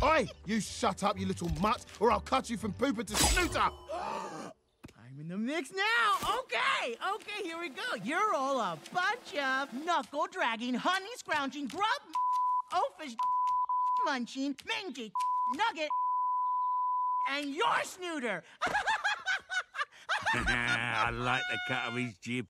Oi, you shut up, you little mutt, or I'll cut you from pooper to snooter. I'm in the mix now. Okay, here we go. You're all a bunch of knuckle-dragging, honey-scrounging, grub oafish munching, mangy nugget, and your snooter. I like the cut of his jib.